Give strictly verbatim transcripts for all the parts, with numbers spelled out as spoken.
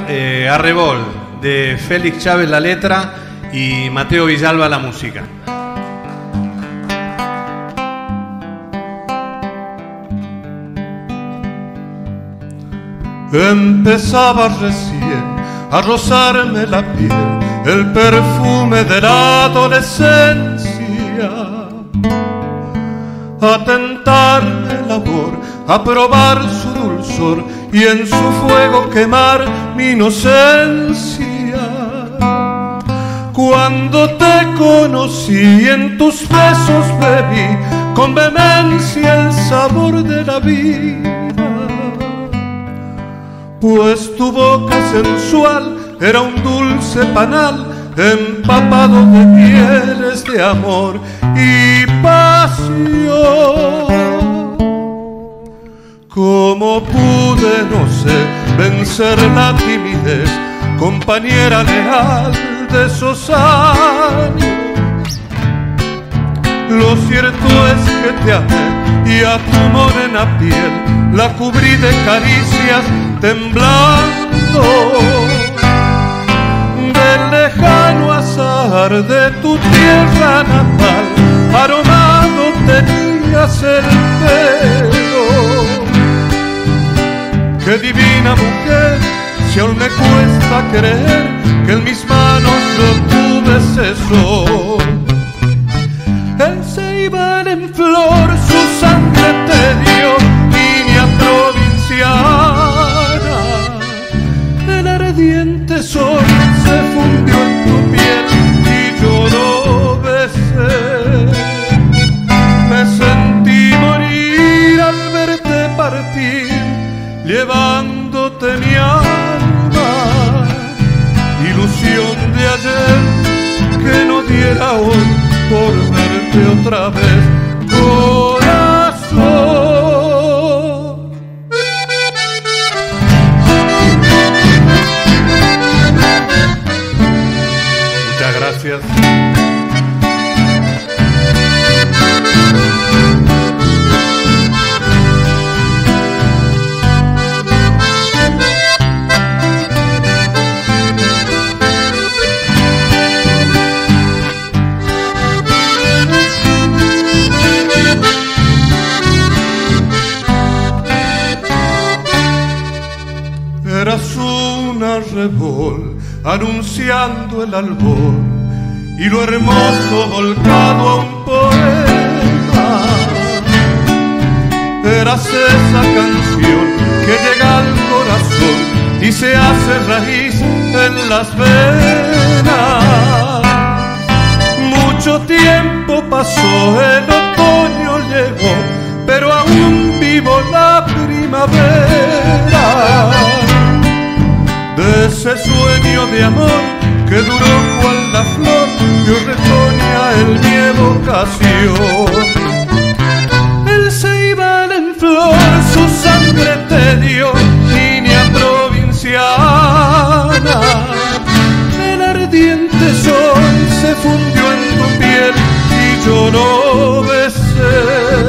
eh, Arrebol, de Félix Chávez la letra y Mateo Villalba la música. Empezaba recién a rozarme la piel el perfume de la adolescencia, a tentarme el amor, a probar su dulzor y en su fuego quemar mi inocencia. Cuando te conocí en tus besos bebí con vehemencia el sabor de la vida, pues tu boca sensual era un dulce panal empapado de mieles de amor y pasión. ¿Cómo pude, no sé, vencer la timidez, compañera leal de esos años? Lo cierto es que te amé y a tu morena piel la cubrí de caricias temblando. Del lejano azahar de tu tierra natal aromado tenías el pelo. Qué divina mujer, si aún me cuesta creer que en mis manos lo tuve eso. El ceibal en flor su sangre te dio, niña provinciana. El ardiente sol se fundió en tu piel y yo lo besé. Me sentí morir al verte partir, llevándote mi alma, ilusión de ayer que no diera hoy por verte otra vez, corazón. Muchas gracias. Eras una Arrebol anunciando el albor y lo hermoso volcado a un poema. Eras esa canción que llega al corazón y se hace raíz en las venas. Mucho tiempo pasó, el otoño llegó, pero aún vivo la primavera. De ese sueño de amor que duró cual la flor que hoy retoña en mi evocación. El ceibal en flor su sangre te dio, niña provinciana. El ardiente sol se fundió en tu piel y yo lo besé.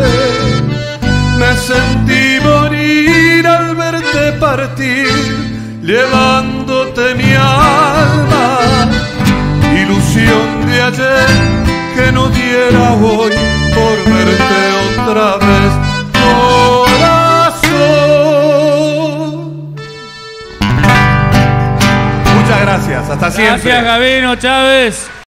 Me sentí morir al verte partir, llevándote mi alma, ilusión de ayer que no diera hoy por verte otra vez, corazón. Muchas gracias, hasta siempre. Gracias, Gabino Chávez.